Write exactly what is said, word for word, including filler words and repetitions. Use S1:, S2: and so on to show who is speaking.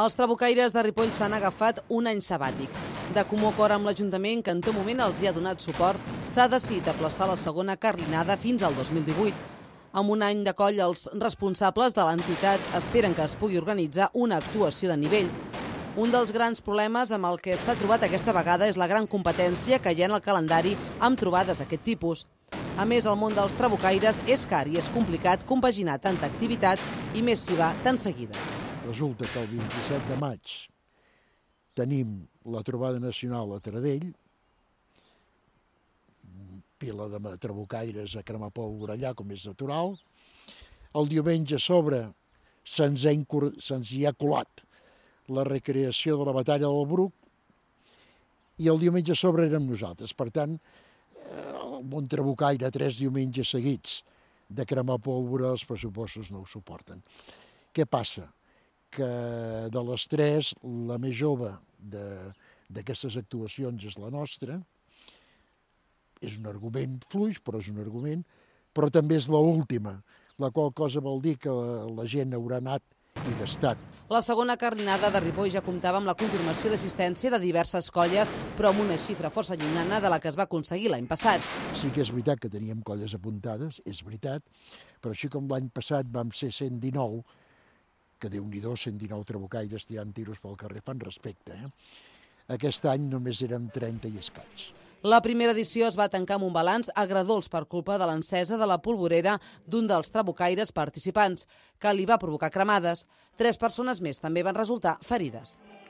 S1: Els trabucaires de Ripoll s'han agafat un any sabàtic. De comú acord amb l'Ajuntament, que en tot moment els hi ha donat suport, s'ha decidit aplaçar la segona carlinada fins al dos mil divuit. Amb un any de coll, els responsables de l'entitat esperen que es pugui organitzar una actuació de nivell. Un dels grans problemes amb el que s'ha trobat aquesta vegada és la gran competència que hi ha en el calendari amb trobades d'aquest tipus. A més, el món dels trabucaires és car i és complicat compaginar tanta activitat i més si va tan seguida.
S2: Resulta que el vint-i-set de maig tenim la trobada nacional a Taradell, pila de trabucaires a cremar pólvora allà, com és natural. El diumenge a sobre se'ns hi ha colat la recreació de la batalla del Bruc i el diumenge a sobre érem nosaltres. Per tant, el món trabucaire tres diumenges seguits de cremar pólvora, els pressupostos no ho suporten. Què passa? Que de les tres, la més jove d'aquestes actuacions és la nostra. És un argument fluix, però és un argument, però també és l'última, la qual cosa vol dir que la gent haurà anat i gastat.
S1: La segona carlinada de Ripoll ja comptava amb la confirmació d'assistència de diverses colles, però amb una xifra força llunyana de la que es va aconseguir l'any passat.
S2: Sí que és veritat que teníem colles apuntades, és veritat, però així com l'any passat vam ser cent dinou, que Déu-n'hi-do, cent dinou trabucaires tirant tiros pel carrer, fan respecte. Eh? Aquest any només érem trenta i escaig.
S1: La primera edició es va tancar amb un balanç agredolç per culpa de l'encesa de la polvorera d'un dels trabucaires participants, que li va provocar cremades. Tres persones més també van resultar ferides.